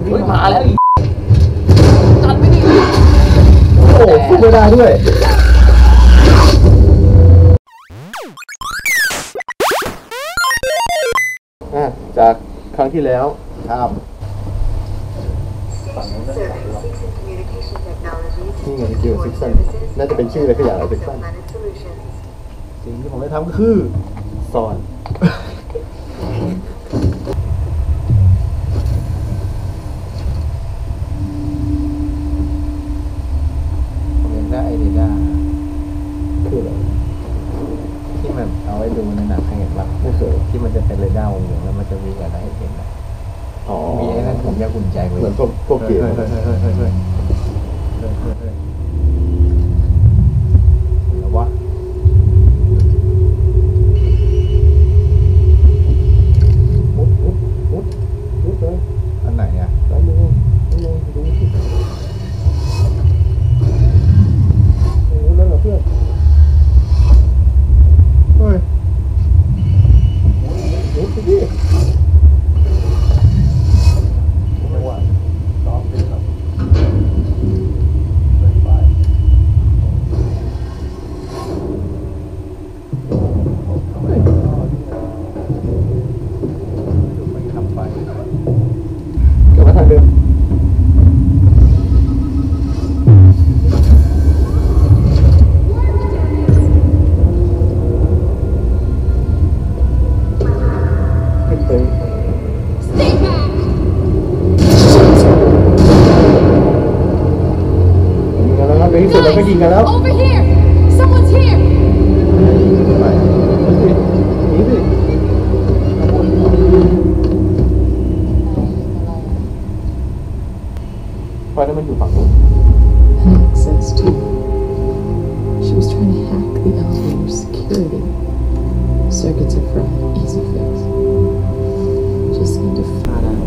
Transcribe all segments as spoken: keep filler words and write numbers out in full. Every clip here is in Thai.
วิ่งมาแล้วจัดไม่ดีโอ้สู้ไม่ได้ด้วยจากครั้งที่แล้วครับนี่ไงเกี่ยวกับซิกซันน่าจะเป็นชื่ออะไรสักอย่างซิกซันสิ่งที่ผมได้ทำก็คือสอนผมยังได้ไอเดียคืออะไรที่มันเอาไว้ดูในหนังเห็นปะไม่เคยที่มันจะเป็นเรดาร์วงแล้วมันจะมีอะไรให้เห็นนะอ๋อมีไอ้นั่นผมอยากอุ่นใจไว้เหมือนพวกพวกเกมแล้ววะมุดมุดมุดมุดเลยอันไหนอ่ะแล้วมึงมึงดูสิโอ้แล้วเหรอเพื่อนเฮ้ยมุดไปดิก็ยิงกันแล้ว Over here someone's here ไปหนีสิไฟนั้นมันอยู่ฝั่งนู้น Access to she was trying to hack the elevator security circuits are fried easy fix just need to find out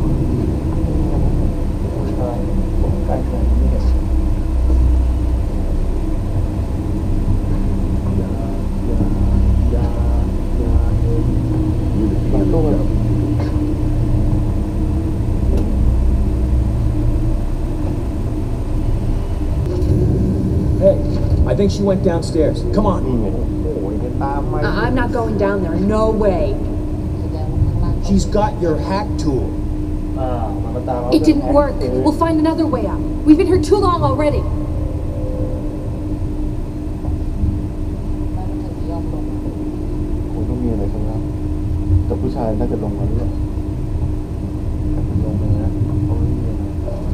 I think she went downstairs. Come on. uh, I'm not going down there. No way. She's got your hack tool. It didn't work. We'll find another way out. We've been here too long already. คงต้องมีอะไรข้างล่างแต่ผู้ชายน่าจะลงมาด้วยลงไปนะเขาไม่มีอะไร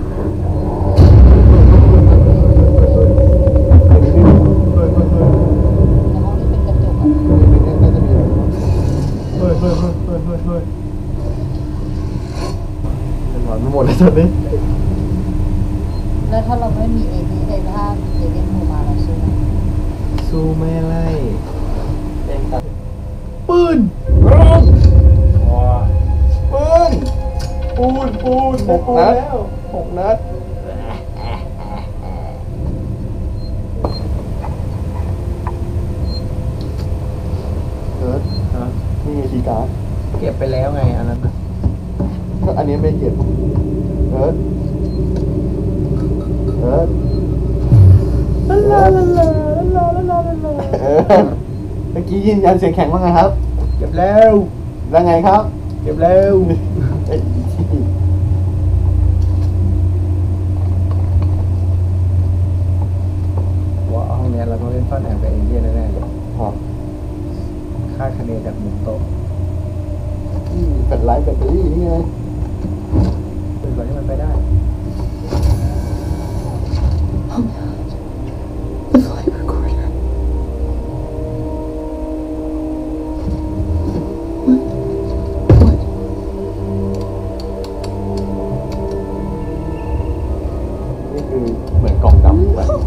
หมดแล้วตอนนี้แล้วถ้าเราไม่มีเอดีในภาพเอเดนโทรมาเราสู้สู้ไม่ไล่เองตัดปืนปืนปูนปูนหกนัดหกนัดเอิร์ธนี่ไงคีย์การ์ดเก็บไปแล้วไงอันนั้นก็อันนี้ไม่เก็บเอิร์ธเอิร์ธลาลาลาลาลาลาลาลาเออเมื่อกี้ยืนยันเสียงแข็งว่าไงครับเก็บแล้วแล้วไงครับเก็บแล้วว่าห้องนี้เราต้องเล่นซ่อนแอบกับเอเลี่ยนแน่ๆเลยคาดคะเนจากมุมโต๊ะแบตไลท์แบตเตอรี่นี่ไงเป็นแบบนี้มันไปได้ Oh God the flight recorder what what นี่คือเหมือนกล่องดำแบบ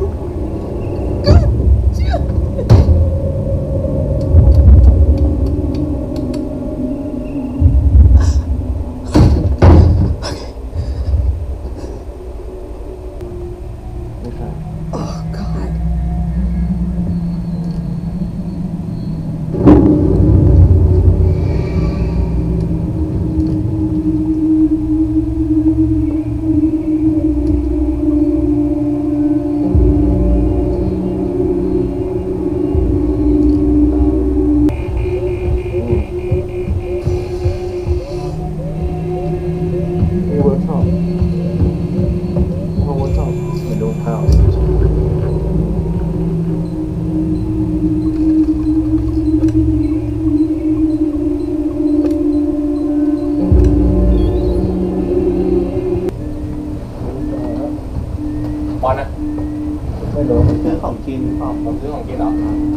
รู้ซื้อของกินอ๋อผมซื้อของกินเหรอ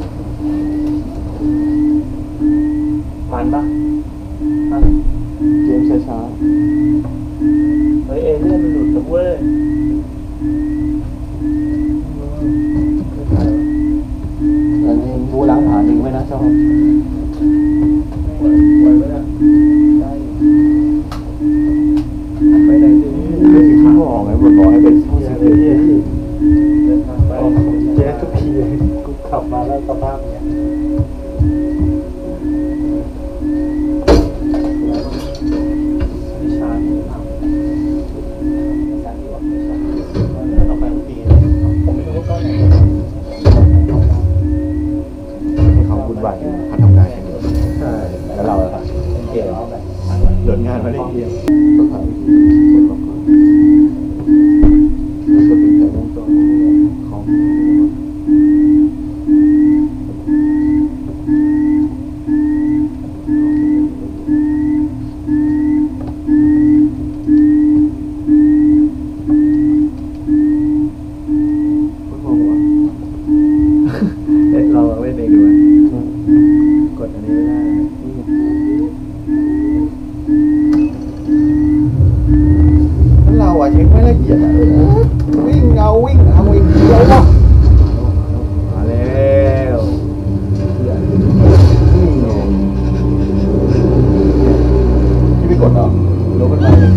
มันปะเกมช้าๆเฮ้ยเอเลี่ยนมันหลุดนะเว้ยอันนี้บูล้างผาดึงไว้นะชอบไว้ไว้นะไปไหนดีไม่ถึงข้าวออกไงบนบอกให้เป็นช่องเสียเลยเดินทางไปเจ๊ทุกทีกูขับมาแล้วสภาพเนี้ยไม่ชาร์จไม่ทำไม่ชาร์จดีกว่าไม่ชาร์จเรื่องต่อไปทุกทีผมไม่รู้ว่าก้อนไหนให้เขาพูดว่าเขาทำงานกันอยู่ใช่แล้วเราอะเกมโดดงานมาได้เกมต้องหาวิธีกดล็อกก่อนนี่ก็เป็นแต่วงจรของเล่นเราเล่นเองดูไหมกดอันนี้ไม่ได้เราอะเช็คไม่ละเอียดอะวิ่งเอาวิ่งเอาวิ่งเดียววะมาแล้วนี่ไงที่ไม่กดหรอลบกันมาเลย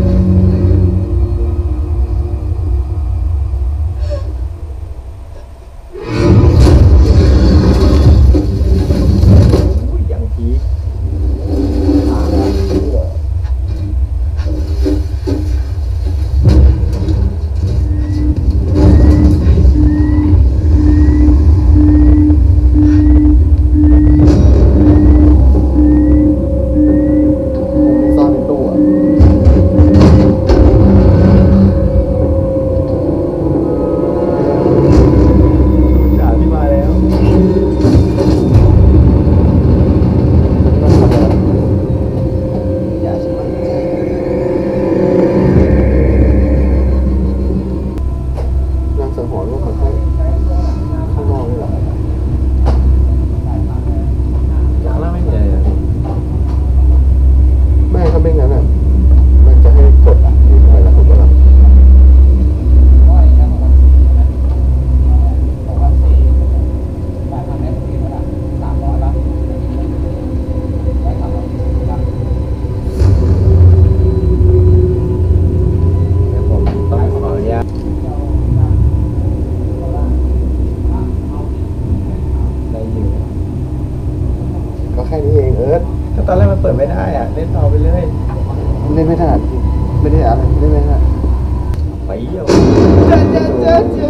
ตอนแรกมันเปิดไม่ได้อ่ะเล่นต่อไปเลยเล่นไม่ถนัดจริงไม่ได้อะไรเล่นไม่ถนัดไปเยี่ยวเจ้าเจ้าเจ้าเจ้า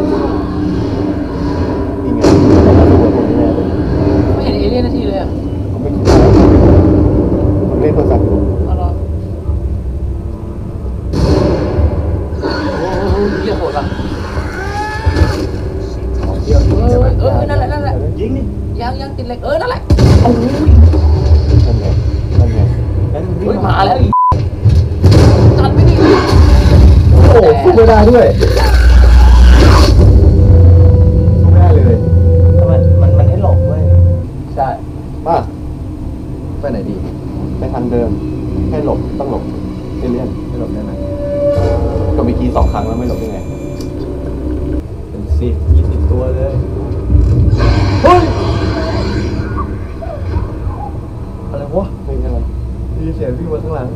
นี่ไงผมมาดูว่าผมแน่เลยไม่เห็นเอเลี่ยนนาทีเลยอ่ะผมไม่คิดว่าผมเล่นโทรศัพท์อยู่เอาละเยี่ยโหดอ่ะเยี่ยวเออเออนั่นแหละนั่นแหละยิงนี่ยังยังติดเหล็กเออนั่นแหละโอ้ยนั่นไงนั่นไงนั่นวิ่งมาแล้วอีกจัดไม่ดีโอ้สู้ไม่ได้ด้วยสู้ไม่ได้เลยทำไมมันมันให้หลบด้วยใช่มาไปไหนดีไปทางเดิมให้หลบต้องหลบเอเลี่ยนไม่หลบได้ไหมก็เมื่อกี้สองครั้งแล้วไม่หลบได้ไงเป็นสิบยี่สิบตัวเลยเฮ้ยอะไรวะเป็นอะไรมีเสียงพี่มาข้างหลัง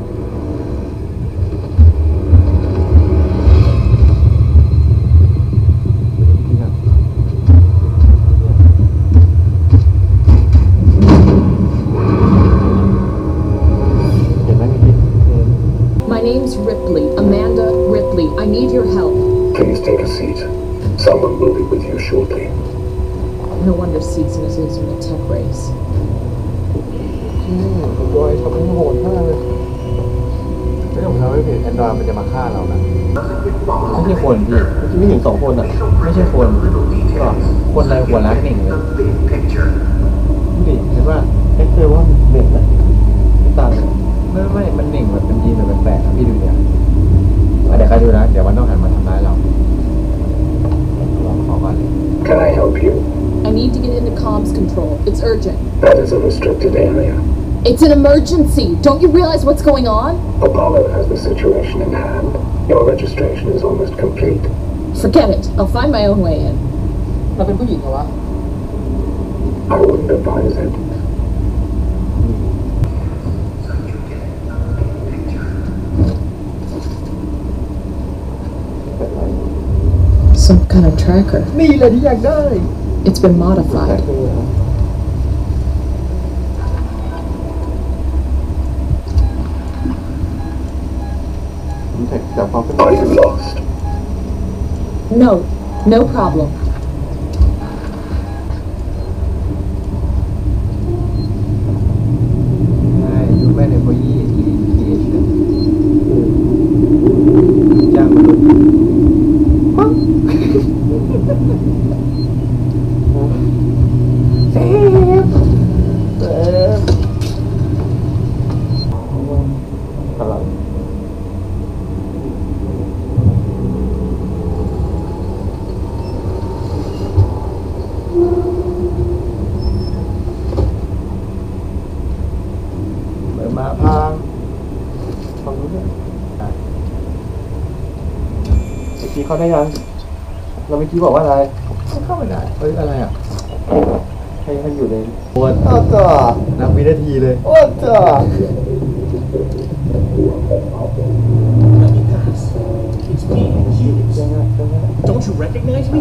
My name's Ripley, Amanda Ripley. I need your help. Please take a seat. Someone will be with you shortly. No wonder Seegson is losing the tech race. อืมโดยทำให้โหดมากเลยไม่ต้องทำให้ผิดแอนดรอยมันจะมาฆ่าเรานะไม่ใช่คนพี่ไม่ถึงสองคนอ่ะไม่ใช่คนก็คนอะไรหัวล้านหนึ่งเลยดิเห็นว่าเอ็กเซลว่าหนึ่งนะไม่ต่างไม่ไม่มันหนึ่งแบบเป็นยีนแบบแปลกๆพี่ดูเนี่ยเดี๋ยวใครดูนะเดี๋ยวมันต้องหันมาทำร้ายเราลองขอก่อนเลย help you? I need to get into comms control. It's urgent. That is a restricted area. It's an emergency. Don't you realize what's going on? Apollo has the situation in hand. Your registration is almost complete. Forget it. I'll find my own way in. เราเป็นผู้หญิงเหรอวะ I wouldn't advise it. Some kind of tracker. นี่แหละที่อยากได้ It's been modified. ผมแท็กจับความเป็น Are you lost? No, no problem. ใช่ดูแม่ในโคยี่ที่ที่เอชเนี่ยจ้างมนุษย์ปั๊บเซฟเซฟพลังเปิดมาพังฟังรู้เนี่ยเมื่อกี้เขาได้ยังเราเมื่อกี้บอกว่าอะไรเข้าไม่ได้เฮ้ยอะไรอ่ะให้ให้อยู่ในปวดอ้าวจ้านับวินาทีเลยอ้าวจ้า Let me pass. It's me, Hughes. Don't you recognize me?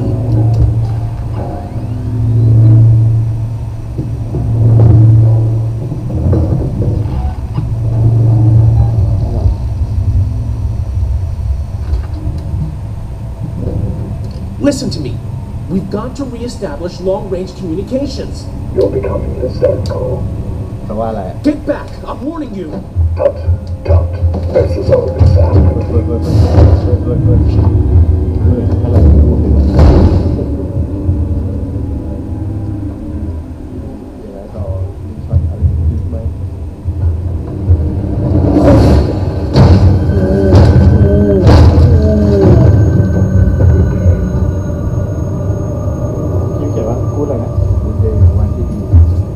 Listen to me. We've got to reestablish long-range communications. You're becoming hysterical. แปลว่าอะไร Get back! I'm warning you. Tut, tut. This is all this เปิด happened. เปิดเปิดเปิดเปิดเปิดเปิดเปิดอะไรโอเคเดี๋ยวแล้วต่อมีช็อตอะไรอีกไหมคิวเขียนว่ากูดอะไรนะกูเดย์วันที่ดี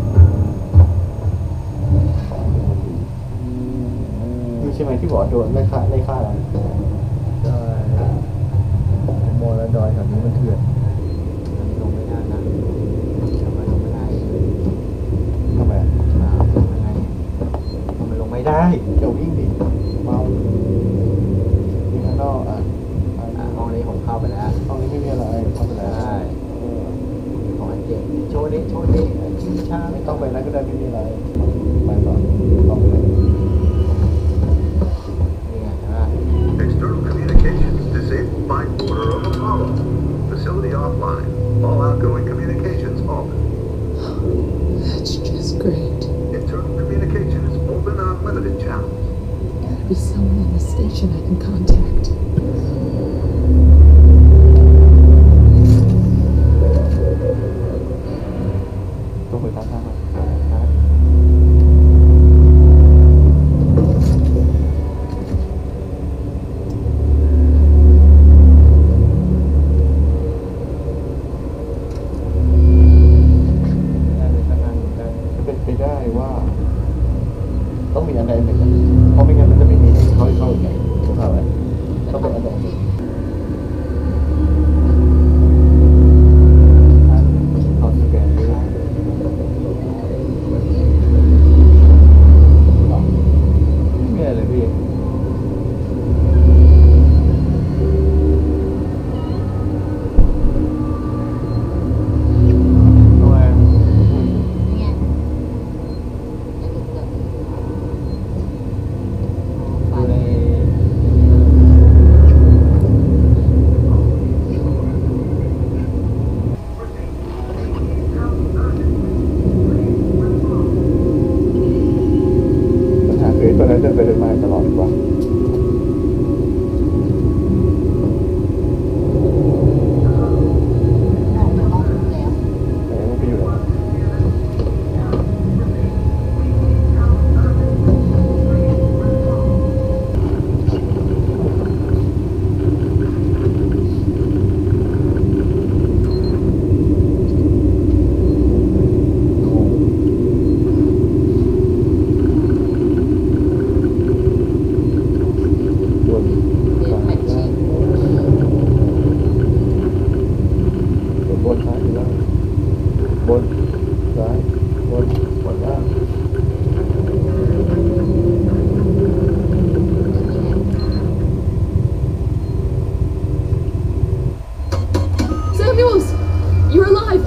นี่ใช่ไหมที่บอกโดนไล่ฆ่าไล่ฆ่าเราใช่โมและดอยแถวนี้มันเถื่อนอันนี้ลงไม่ได้นะทำไมลงไม่ได้ทำไมอ่ะยังไงทำไมลงไม่ได้เดี๋ยววิ่งดิเมาวิ่งข้างนอกอ่ะห้องนี้ผมเข้าไปแล้วห้องนี้ไม่มีอะไรเข้าไปแล้วใช่ของอันเจ็บโชว์นี้โชว์นี้ชิงช้าไม่ต้องไปแล้วก็ได้ไม่มีอะไรไปต่อต้องไปเลย External communications disabled by order of Apollo. Facility offline. All outgoing communications open. That's just great. Internal communications open on limited channels. Gotta be someone on the station I can contact. ต้องไปตามทางเป็นไปได้ว่าต้องมีอะไรหนึ่งเพราะไม่งั้นมันจะไม่มีให้เขาเข้าไงถูกเข้าไหม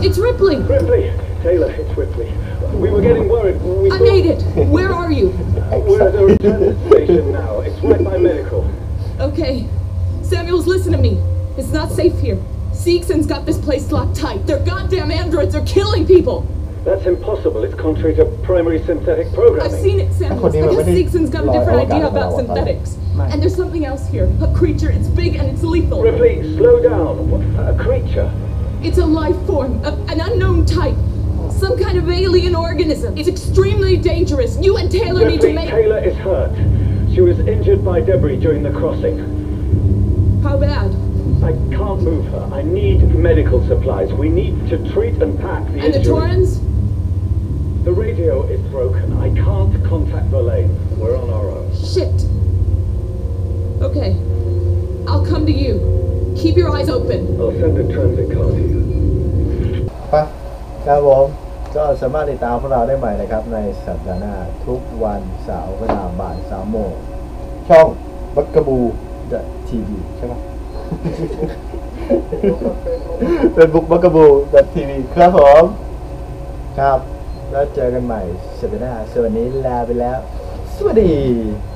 It's Ripley. Ripley, Taylor, it's Ripley. We were getting worried. We I made it. Where are you? We're at a return station now. It's right by medical. Okay. Samuels, listen to me. It's not safe here. Seegson's got this place locked tight. Their goddamn androids are killing people. That's impossible. It's contrary to primary synthetic programming. I've seen it, Samuels. I guess Seegson's got a different idea about synthetics. And there's something else here. A creature. It's big and it's lethal. Ripley, slow down. What, a creature? It's a life form. A, an unknown type. Some kind of alien organism. It's extremely dangerous. You and Taylor Ripley, need to make... Taylor is hurt. She was injured by debris during the crossing. How bad? I can't move her. I need medical supplies. We need to treat and pack the And injury. the Torrens? The radio is broken. I can't contact Verlaine. We're on our own. Shit. Okay. I'll come to you. Keep your eyes open. I'll send a transit car to you. ปะครับผมก็สามารถติดตามพวกเราได้ใหม่นะครับในสัปดาห์หน้าทุกวันเสาร์เวลาบ่ายสามโมงช่องบักกะบูทีวีใช่ปะ เป็นบุ๊กบักกะบูทีวีครับผมครับแล้วเจอกันใหม่สัปดาห์หน้าส่วนนี้ลาไปแล้วสวัสดี